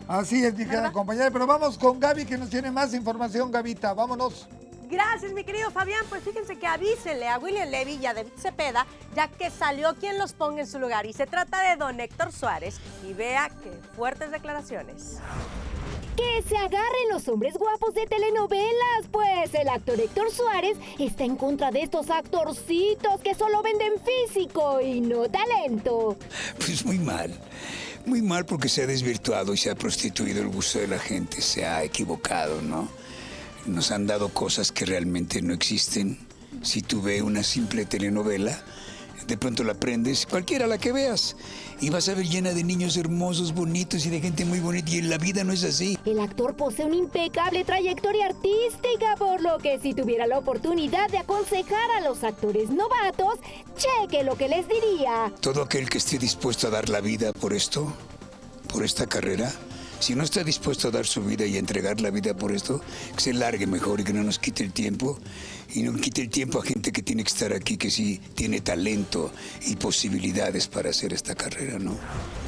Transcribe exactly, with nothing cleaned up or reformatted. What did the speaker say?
Así es, mi querida ¿verdad? compañera. Pero vamos con Gaby, que nos tiene más información, Gavita. Vámonos. Gracias, mi querido Fabián. Pues fíjense que avísenle a William Levy y a David Cepeda, ya que salió quien los ponga en su lugar. Y se trata de don Héctor Suárez. Y vea qué fuertes declaraciones. Que se agarren los hombres guapos de telenovelas, pues el actor Héctor Suárez está en contra de estos actorcitos que solo venden físico y no talento. Pues muy mal, muy mal porque se ha desvirtuado y se ha prostituido el gusto de la gente, se ha equivocado, ¿no? Nos han dado cosas que realmente no existen. Si tú ves una simple telenovela, de pronto la prendes, cualquiera la que veas, y vas a ver llena de niños hermosos, bonitos y de gente muy bonita, y en la vida no es así. El actor posee una impecable trayectoria artística, por lo que si tuviera la oportunidad de aconsejar a los actores novatos, cheque lo que les diría. Todo aquel que esté dispuesto a dar la vida por esto, por esta carrera, si no está dispuesto a dar su vida y a entregar la vida por esto, que se largue mejor y que no nos quite el tiempo. Y no quite el tiempo a gente que tiene que estar aquí, que sí tiene talento y posibilidades para hacer esta carrera, ¿no?